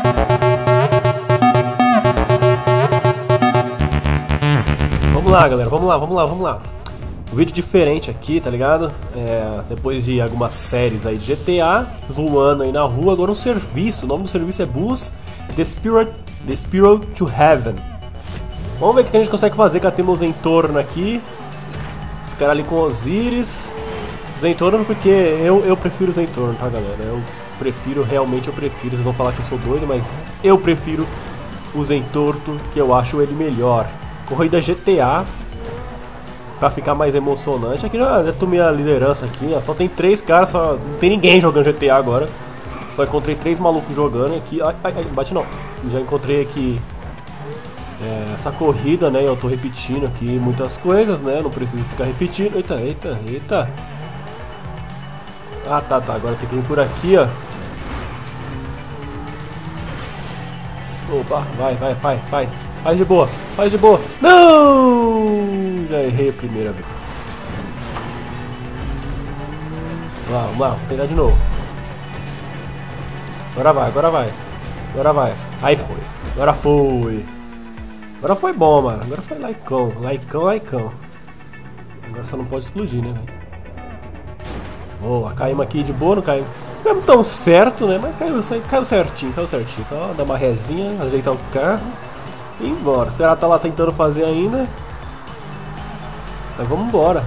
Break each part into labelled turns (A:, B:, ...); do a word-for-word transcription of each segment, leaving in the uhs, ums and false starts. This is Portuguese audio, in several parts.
A: Vamos lá, galera, vamos lá, vamos lá, vamos lá. Um vídeo diferente aqui, tá ligado? É, depois de algumas séries aí de G T A, voando aí na rua, agora um serviço. O nome do serviço é Bus The Spirit, The Spirit to Heaven. Vamos ver o que a gente consegue fazer, cara. Temos Zentorno aqui. Os caras ali com Osiris. Zentorno porque eu, eu prefiro Zentorno, tá, galera? Eu prefiro, realmente eu prefiro. Vocês vão falar que eu sou doido, mas eu prefiro o Zentorno, que eu acho ele melhor. Corrida G T A, pra ficar mais emocionante. Aqui já, já tomei a liderança aqui, ó. Só tem três caras, só não tem ninguém jogando G T A agora. Só encontrei três malucos jogando aqui. Ai, ai, ai, bate não. Já encontrei aqui é, essa corrida, né? Eu tô repetindo aqui muitas coisas, né? Não preciso ficar repetindo. Eita, eita, eita. Ah, tá, tá. Agora tem que vir por aqui, ó. Opa, vai, vai, vai, faz. Faz de boa, faz de boa. Não! Já errei a primeira vez. Vamos lá, vamos lá, vou pegar de novo. Agora vai, agora vai. Agora vai. Aí foi. Agora foi. Agora foi bom, mano. Agora foi laicão. Laicão, laicão. Agora só não pode explodir, né, velho? Boa, caímos aqui de boa, não caímos. Não tão certo, né? Mas caiu, caiu certinho, caiu certinho. Só dar uma rezinha, ajeitar o carro. E embora, os caras tá lá tentando fazer ainda. Mas vamos embora.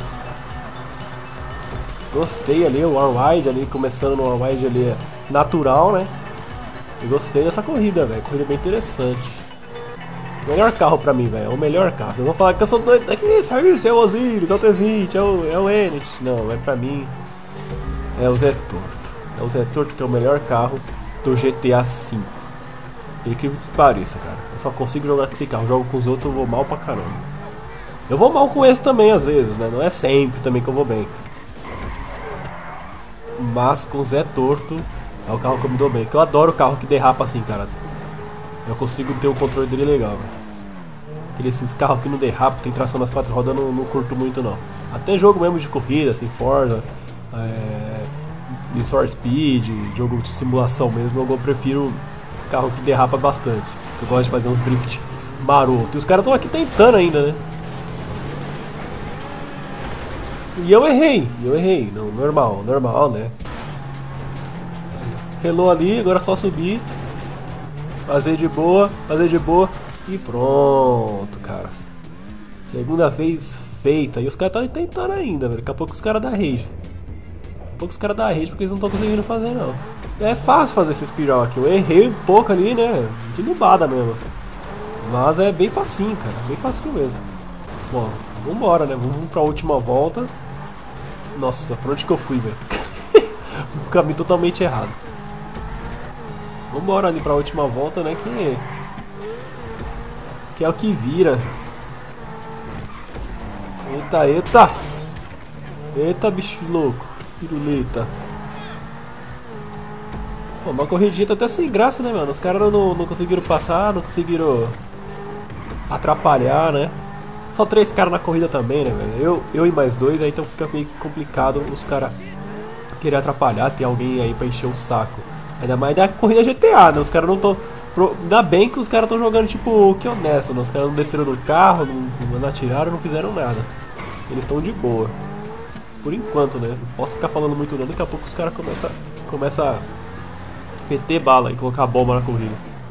A: Gostei ali, o Warwide ali, começando no Warwide ali natural, né? Eu gostei dessa corrida, velho. Corrida bem interessante. Melhor carro pra mim, velho. É o melhor carro. Eu vou falar que eu sou doido. Aqui, serviço, é o Osiris, é o T vinte, é o, é o Enet. Não, é pra mim. É o Zentorno. É o Zentorno que é o melhor carro do G T A cinco. Incrível que pareça, cara. Eu só consigo jogar com esse carro. Jogo com os outros, eu vou mal pra caramba. Eu vou mal com esse também, às vezes, né? Não é sempre também que eu vou bem. Mas com o Zentorno é o carro que eu me dou bem. Que eu adoro o carro que derrapa assim, cara. Eu consigo ter o controle dele legal, velho. Aqueles carros que não derrapam, tem tração nas quatro rodas, eu não, não curto muito, não. Até jogo mesmo de corrida, assim, Forza, é... Need for Speed, jogo de simulação mesmo, eu prefiro carro que derrapa bastante. Eu gosto de fazer uns drift maroto. E os caras estão aqui tentando ainda, né? E eu errei, eu errei. Não, normal, normal, né? Relou ali, agora é só subir. Fazer de boa, fazer de boa. E pronto, cara. Segunda vez feita. E os caras estão tentando ainda, velho. Daqui a pouco os caras dão rage. Daqui a pouco os caras dão rage porque eles não estão conseguindo fazer, não. É fácil fazer esse espiral aqui. Eu errei um pouco ali, né? De nubada mesmo. Mas é bem facinho, cara. Bem facinho mesmo. Bom, vambora, né? Vamos pra última volta. Nossa, pra onde que eu fui, velho? O caminho totalmente errado. Vambora ali pra última volta, né? Que... Que é o que vira. Eita, eita! Eita, bicho louco. Piruleta. Pô, uma corridinha tá até sem graça, né, mano? Os caras não, não conseguiram passar, não conseguiram atrapalhar, né? Só três caras na corrida também, né, velho? Eu, eu e mais dois, aí então fica meio complicado os caras querer atrapalhar, ter alguém aí pra encher o saco. Ainda mais da corrida G T A, né? Os caras não tão... Ainda bem que os caras estão jogando tipo que honesto, né? Os caras não desceram do carro, não, não atiraram, não fizeram nada. Eles estão de boa. Por enquanto, né? Não posso ficar falando muito não, daqui a pouco os caras começam começa a meter bala e colocar bomba na corrida.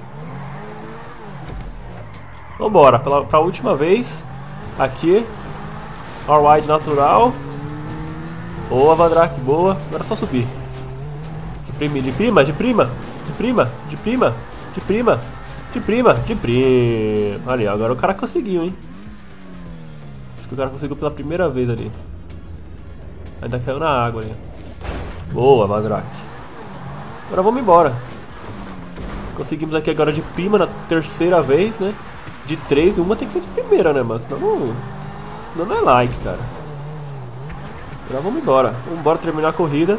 A: Vambora, pela, pra última vez. Aqui. Warwide natural. Boa, Vandrak, boa. Agora é só subir. De prima, de prima, de prima, de prima, de prima, de prima, de prima, de prima. Ali, agora o cara conseguiu, hein? Acho que o cara conseguiu pela primeira vez ali. Ainda caiu na água ali. Boa, Vandrak. Agora vamos embora. Conseguimos aqui agora de prima na terceira vez, né? De três, uma tem que ser de primeira, né, mano? Senão não, senão não é like, cara. Agora vamos embora. Vamos embora terminar a corrida.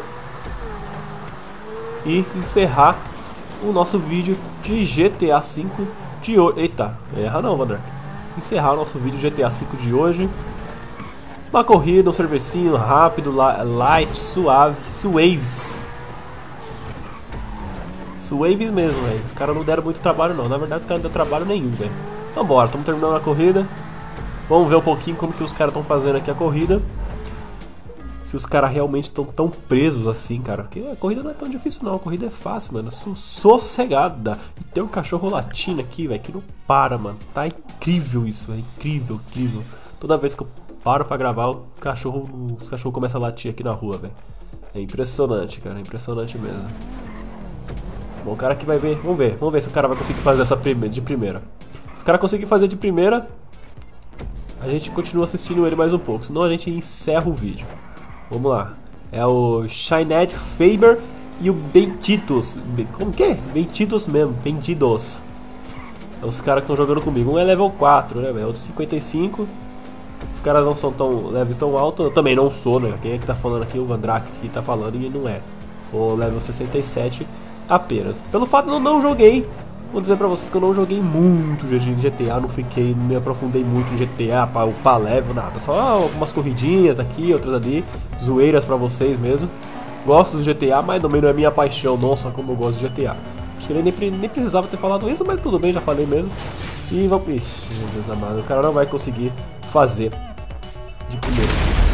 A: E encerrar o nosso vídeo de G T A cinco de hoje. Eita, erra não, Vandrak. Encerrar o nosso vídeo de G T A cinco de hoje. Uma corrida, um servicinho rápido, light, suave, suaves. Waves mesmo, velho. Os caras não deram muito trabalho não. Na verdade os caras não deram trabalho nenhum, velho. Vambora, estamos terminando a corrida. Vamos ver um pouquinho como que os caras estão fazendo aqui a corrida. Se os caras realmente estão tão presos assim, cara. Porque a corrida não é tão difícil não. A corrida é fácil, mano. Sossegada. E tem um cachorro latindo aqui, velho, que não para, mano. Tá incrível isso, é incrível, incrível. Toda vez que eu paro pra gravar, o cachorro, os cachorros começam a latir aqui na rua, velho. É impressionante, cara. É impressionante mesmo. Bom, o cara aqui vai ver. Vamos ver. Vamos ver se o cara vai conseguir fazer essa prime de primeira. Se o cara conseguir fazer de primeira, a gente continua assistindo ele mais um pouco. Senão a gente encerra o vídeo. Vamos lá. É o Shined Faber e o Bentitos. Como que é? Bentitos mesmo. Bentidos. É os caras que estão jogando comigo. Um é level quatro, né, velho? Outro cinquenta e cinco. Os caras não são tão levels tão altos. Eu também não sou, né? Quem é que tá falando aqui? O Vandrak que tá falando e ele não é. Sou level sessenta e sete apenas. Pelo fato de eu não joguei. Vou dizer pra vocês que eu não joguei muito G T A, não fiquei, não me aprofundei muito em G T A, pra upar level, nada. Só algumas corridinhas aqui, outras ali, zoeiras pra vocês mesmo. Gosto do G T A, mas também não é minha paixão, nossa, como eu gosto de G T A. Acho que ele nem, nem precisava ter falado isso, mas tudo bem, já falei mesmo. E vamos... Ixi, meu Deus amado, o cara não vai conseguir fazer de primeiro.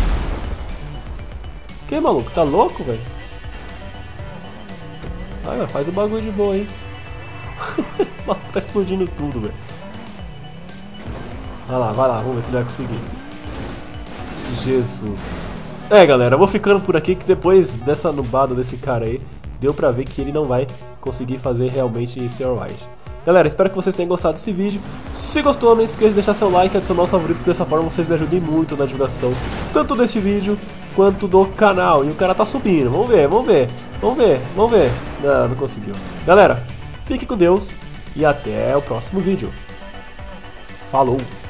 A: Que, maluco, tá louco, velho? Ah, faz o bagulho de boa, hein? Tá explodindo tudo, velho. Vai lá, vai lá, vamos ver se ele vai conseguir. Jesus. É, galera, eu vou ficando por aqui que depois dessa nubada desse cara aí, deu pra ver que ele não vai conseguir fazer realmente esse Alright. Galera, espero que vocês tenham gostado desse vídeo. Se gostou, não esqueça de deixar seu like e adicionar o favorito, que dessa forma vocês me ajudem muito na divulgação, tanto deste vídeo quanto do canal. E o cara tá subindo, vamos ver, vamos ver, vamos ver, vamos ver. Não, não conseguiu. Galera, fique com Deus e até o próximo vídeo. Falou!